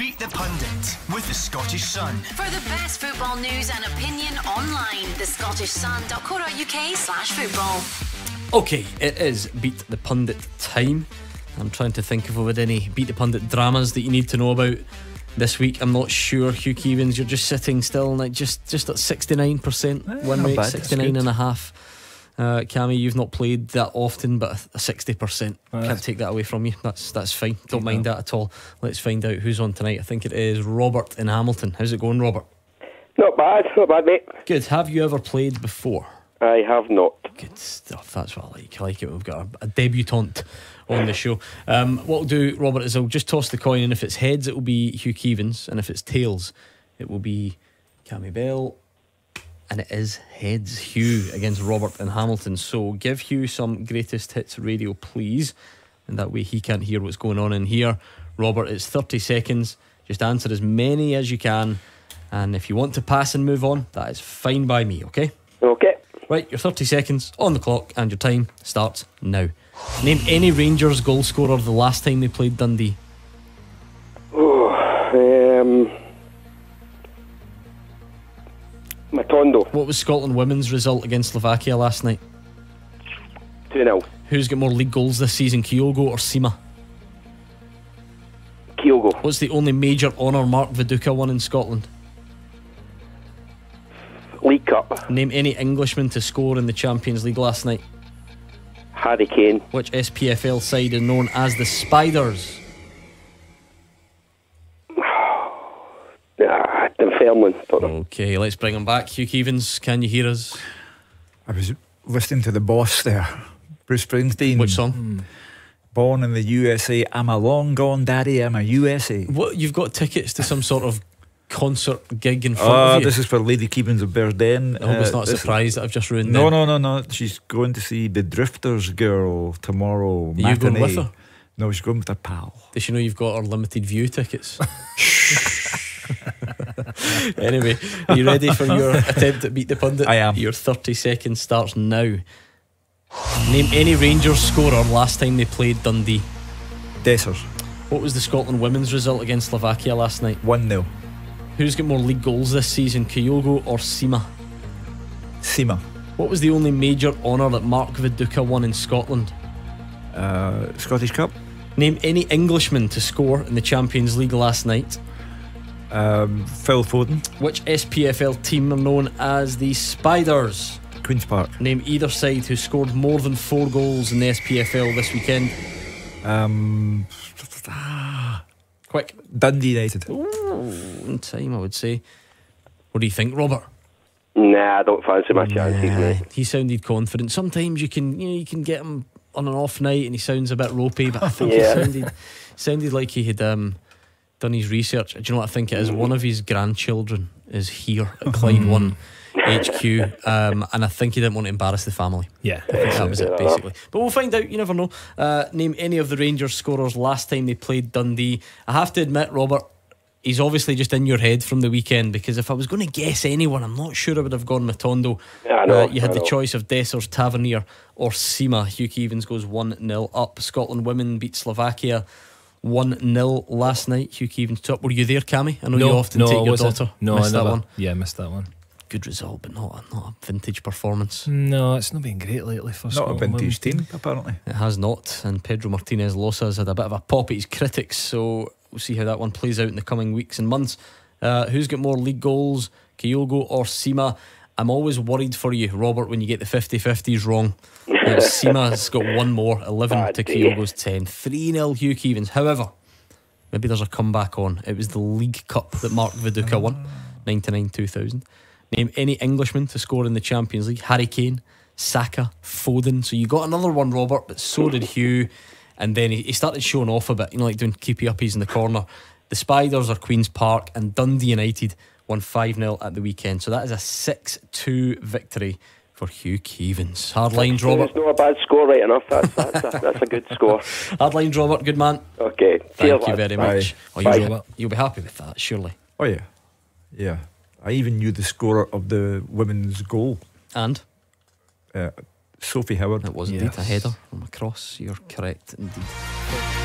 Beat the Pundit with the Scottish Sun. For the best football news and opinion online, thescottishsun.co.uk/football. Okay, it is Beat the Pundit time. I'm trying to think if we had any Beat the Pundit dramas that you need to know about this week. I'm not sure. Hugh Keevins, you're just sitting still, like just at 69% win rate, 69.5. Cammy, you've not played that often, but a 60%. Can't take that away from you. That's fine. Don't mind that at all. Let's find out who's on tonight. I think it is Robert in Hamilton. How's it going, Robert? Not bad, mate. Good. Have you ever played before? I have not. Good stuff. That's what I like. I like it. We've got a debutante on the show. What we'll do, Robert, is I'll just toss the coin, and if it's heads, it will be Hugh Keevins, and if it's tails, it will be Cammy Bell. And it is heads. Hugh against Robert in Hamilton. So give Hugh some greatest hits radio, please, and that way he can't hear what's going on in here. Robert, it's 30 seconds. Just answer as many as you can, and if you want to pass and move on, that is fine by me. Okay? Okay. Right, your 30 seconds on the clock, and your time starts now. Name any Rangers goal scorer the last time they played Dundee. Matondo. What was Scotland women's result against Slovakia last night? 2-0. Who's got more league goals this season, Kyogo or Sima? Kyogo. What's the only major honour Mark Viduka won in Scotland? League Cup. Name any Englishman to score in the Champions League last night. Harry Kane. Which SPFL side is known as the Spiders? Dunfermline. Okay, let's bring him back. Hugh Keevins, can you hear us? I was listening to the boss there, Bruce Springsteen. Which song? Born in the USA, I'm a long gone daddy, I'm a USA. What, you've got tickets to some sort of concert gig in front of you? This is for Lady Keevins of Berden. I hope it's not a surprise that I've just ruined No, them. no. She's going to see the Drifters girl tomorrow. Are you going with her? No, she's going with her pal. Does she know you've got her limited view tickets? Anyway, are you ready for your attempt at Beat the Pundit? I am. Your 30 seconds starts now. Name any Rangers scorer last time they played Dundee. Dessers. What was the Scotland women's result against Slovakia last night? 1-0. Who's got more league goals this season, Kyogo or Sima? Sima. What was the only major honour that Mark Viduka won in Scotland? Scottish Cup. Name any Englishman to score in the Champions League last night. Phil Foden. Which SPFL team are known as the Spiders? Queen's Park. Name either side who scored more than 4 goals in the SPFL this weekend. Quick. Dundee United. Ooh, in time, I would say. What do you think, Robert? Nah, I don't fancy my chances, mate. He sounded confident. Sometimes you can get him on an off night and he sounds a bit ropey, but I think he sounded like he had done his research. Do you know what I think it is? One of his grandchildren is here at Clyde 1 HQ, and I think he didn't want to embarrass the family. Yeah, I think that was it, basically. But we'll find out, you never know. Name any of the Rangers scorers last time they played Dundee. I have to admit, Robert, he's obviously just in your head from the weekend, because if I was going to guess anyone, I'm not sure I would have gone Matondo. You had the choice of Dessers, Tavernier or Sima. Hugh Keevins goes 1-0 up. Scotland women beat Slovakia 1-0 last night. Hugh Keevins top. Were you there, Cammy? I know you often take your daughter. Missed that one. Yeah, missed that one. Good result, but not a vintage performance. No, it's not been great lately for Scotland. Not a vintage team, apparently. It has not. And Pedro Martinez Losas had a bit of a pop at his critics, so we'll see how that one plays out in the coming weeks and months. Who's got more league goals, Kyogo or Sima? I'm always worried for you, Robert, when you get the 50-50s wrong. Sima's got one more, 11 to Kyogo's 10. 3-0 Hugh Keevins. However, maybe there's a comeback on. It was the League Cup that Mark Viduka won, 99-2000. Name any Englishman to score in the Champions League. Harry Kane, Saka, Foden. So you got another one, Robert, but so did Hugh. And then he started showing off a bit, like doing keepy uppies in the corner. The Spiders are Queen's Park, and Dundee United won 5-0 at the weekend. So that is a 6-2 victory for Hugh Keevins. Hard lines, Robert. It's not a bad score, right enough. That's a good score. Hard lines, Robert. Good man. Okay. Thank you very much. Bye. You'll be happy with that, surely. Oh yeah. Yeah. I even knew the scorer of the women's goal. And? Sophie Howard. It was indeed a header from across. You're correct indeed.